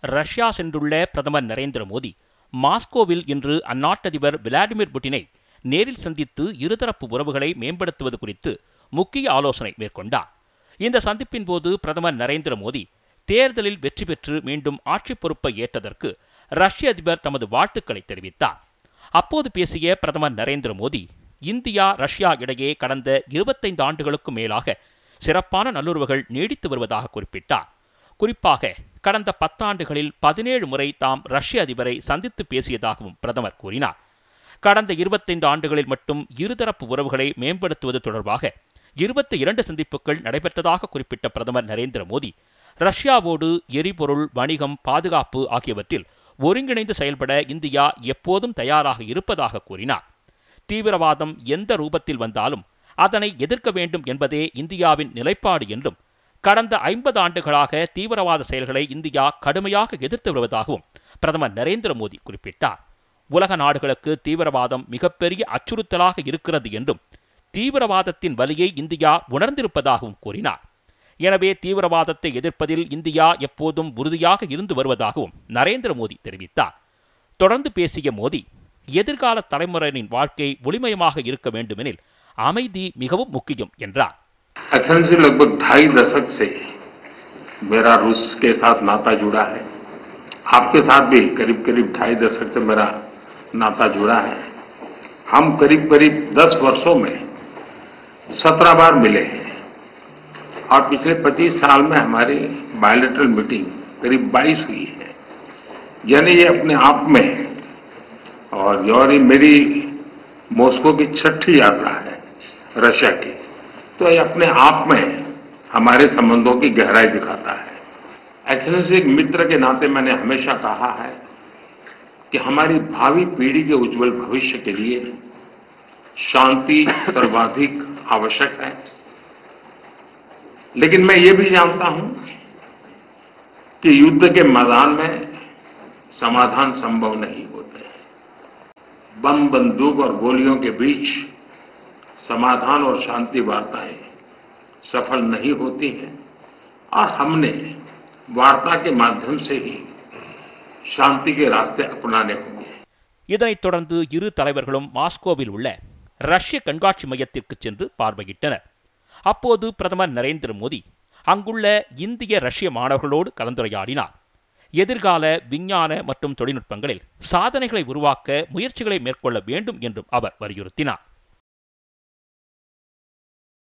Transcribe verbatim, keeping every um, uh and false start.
Russia சென்றுள்ள பிரதமர் நரேந்திர மோடி மாஸ்கோவில் இன்று அந்நாட்டதிபர் விளாடிமிர் புட்டினை நேரில் சந்தித்து இருதரப்பு உறவுகளை மேம்படுத்துவது குறித்து முக்கிய ஆலோசனை மேற்கொண்டார். இந்த சந்திப்பின் போது பிரதமர் நரேந்திர மோடி தேர்தலில் வெற்றி பெற்று மீண்டும் ஆட்சி பொறுப்பை ஏற்றதற்கு ரஷ்ய அதிபர் தமது வாழ்த்துக்களை தெரிவித்தார். அப்போது பேசிய பிரதமர் நரேந்திர மோடி, இந்தியா ரஷ்யா இடையே கடந்த இருபத்தைந்து ஆண்டுகளுக்கு மேலாக சிறப்பான நல்லுறவுகள் நீடித்து வருவதாக குறிப்பிட்டார். குறிப்பாக கடந்த பத்தாண்டுகளில் பதினேழு முறை தாம் ரஷ்ய அதிபரை சந்தித்து பேசியதாகவும் பிரதமர் கூறினார். கடந்த இருபத்தைந்து ஆண்டுகளில் மட்டும் இருதரப்பு உறவுகளை மேம்படுத்துவது தொடர்பாக இருபத்தி இரண்டு சந்திப்புகள் நடைபெற்றதாக குறிப்பிட்ட பிரதமர் நரேந்திர மோடி, ரஷ்யாவோடு எரிபொருள், வணிகம், பாதுகாப்பு ஆகியவற்றில் ஒருங்கிணைந்து செயல்பட இந்தியா எப்போதும் தயாராக இருப்பதாக கூறினார். தீவிரவாதம் எந்த ரூபத்தில் வந்தாலும் அதனை எதிர்க்க வேண்டும் என்பதே இந்தியாவின் நிலைப்பாடு என்றும், கடந்த ஐம்பது ஆண்டுகளாக தீவிரவாத செயல்களை இந்தியா கடுமையாக எதிர்த்து வருவதாகவும் பிரதமர் நரேந்திர மோடி குறிப்பிட்டார். உலக நாடுகளுக்கு தீவிரவாதம் மிகப்பெரிய அச்சுறுத்தலாக இருக்கிறது என்றும், தீவிரவாதத்தின் வலியை இந்தியா உணர்ந்திருப்பதாகவும் கூறினார். எனவே தீவிரவாதத்தை எதிர்ப்பதில் இந்தியா எப்போதும் உறுதியாக இருந்து வருவதாகவும் நரேந்திர மோடி தெரிவித்தார். தொடர்ந்து பேசிய மோடி, எதிர்கால தலைமுறையினரின் வாழ்க்கை ஒளிமயமாக இருக்க வேண்டுமெனில் அமைதி மிகவும் முக்கியம் என்றார். लगभग ढाई दशक से मेरा रूस के साथ नाता जुड़ा है. आपके साथ भी करीब करीब ढाई दशक से मेरा नाता जुड़ा है. हम करीब करीब दस वर्षों में सत्रह बार मिले हैं और पिछले पच्चीस साल में हमारी बायलैटरल मीटिंग करीब बाईस हुई है. यानी ये अपने आप में, और ये मेरी मॉस्को की छठी यात्रा है रशिया की, तो ये अपने आप में हमारे संबंधों की गहराई दिखाता है. एक्सेलेंसी, एक मित्र के नाते मैंने हमेशा कहा है कि हमारी भावी पीढ़ी के उज्जवल भविष्य के लिए शांति सर्वाधिक आवश्यक है. लेकिन मैं ये भी जानता हूं कि युद्ध के मैदान में समाधान संभव नहीं होते. बम, बंदूक और गोलियों के बीच समाधान और शांति वार्ताएं सफल नहीं होती हैं और हमने वार्ता के माध्यम से ही शांति के रास्ते अपनाने होंगे. இதனைத் தொடர்ந்து இரு தலைவர்களும் மாஸ்கோவில் உள்ள ரஷ்ய கண்காட்சி மையத்திற்கு சென்று பார்வையிட்டனர். அப்போது பிரதமர் நரேந்திர மோடி அங்குள்ள இந்திய ரஷ்ய மாணவர்களோடு கலந்துரையாடினார். எதிர்கால விஞ்ஞான மற்றும் தொழில்நுட்பங்களில் சாதனைகளை உருவாக்க முயற்சிகளை மேற்கொள்ள வேண்டும் என்றும் அவர் வலியுறுத்தினார்.